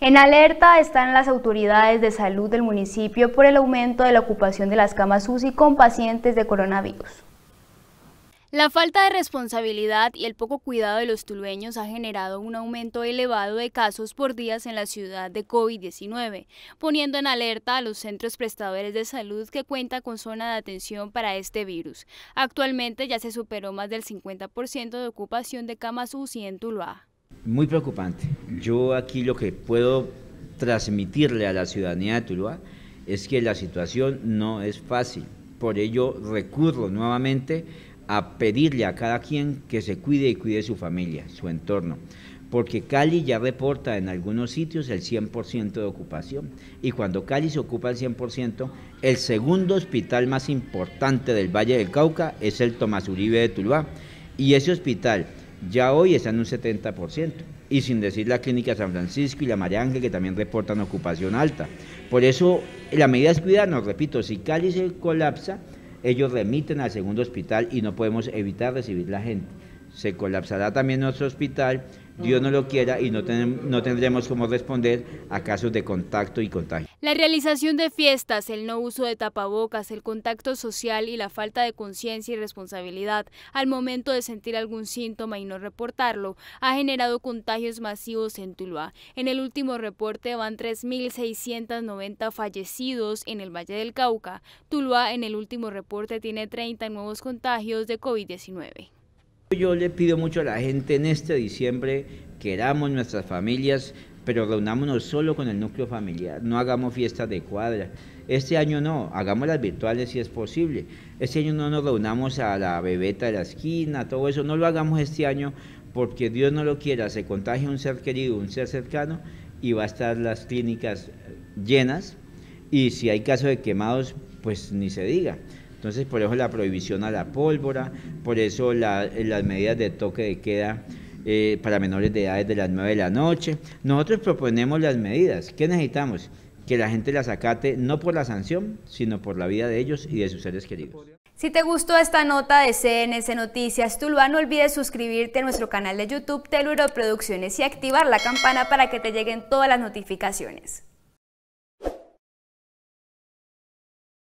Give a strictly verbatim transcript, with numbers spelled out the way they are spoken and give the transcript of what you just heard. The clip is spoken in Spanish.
En alerta están las autoridades de salud del municipio por el aumento de la ocupación de las camas U C I con pacientes de coronavirus. La falta de responsabilidad y el poco cuidado de los tulueños ha generado un aumento elevado de casos por días en la ciudad de COVID diecinueve, poniendo en alerta a los centros prestadores de salud que cuentan con zona de atención para este virus. Actualmente ya se superó más del cincuenta por ciento de ocupación de camas U C I en Tuluá. Muy preocupante. Yo aquí lo que puedo transmitirle a la ciudadanía de Tuluá es que la situación no es fácil. Por ello recurro nuevamente a pedirle a cada quien que se cuide y cuide su familia, su entorno, porque Cali ya reporta en algunos sitios el cien por ciento de ocupación, y cuando Cali se ocupa el cien por ciento, el segundo hospital más importante del Valle del Cauca es el Tomás Uribe de Tuluá, y ese hospital ya hoy está en un setenta por ciento, y sin decir la Clínica San Francisco y la María Ángel, que también reportan ocupación alta. Por eso la medida es cuidarnos, repito, si Cali se colapsa, ellos remiten al segundo hospital y no podemos evitar recibir la gente. Se colapsará también nuestro hospital, Dios no lo quiera, y no, ten, no tendremos cómo responder a casos de contacto y contagio. La realización de fiestas, el no uso de tapabocas, el contacto social y la falta de conciencia y responsabilidad al momento de sentir algún síntoma y no reportarlo ha generado contagios masivos en Tuluá. En el último reporte van tres mil seiscientos noventa fallecidos en el Valle del Cauca. Tuluá en el último reporte tiene treinta nuevos contagios de COVID diecinueve. Yo le pido mucho a la gente en este diciembre, queramos nuestras familias, pero reunámonos solo con el núcleo familiar, no hagamos fiestas de cuadra. Este año no, hagámoslas virtuales si es posible. Este año no nos reunamos a la bebeta de la esquina, todo eso, no lo hagamos este año porque Dios no lo quiera, se contagia un ser querido, un ser cercano, y va a estar las clínicas llenas, y si hay casos de quemados, pues ni se diga. Entonces, por eso la prohibición a la pólvora, por eso la, las medidas de toque de queda eh, para menores de edad desde las nueve de la noche. Nosotros proponemos las medidas. ¿Qué necesitamos? Que la gente las acate no por la sanción, sino por la vida de ellos y de sus seres queridos. Si te gustó esta nota de C N S Noticias Tuluá, no olvides suscribirte a nuestro canal de YouTube Teluro Producciones y activar la campana para que te lleguen todas las notificaciones.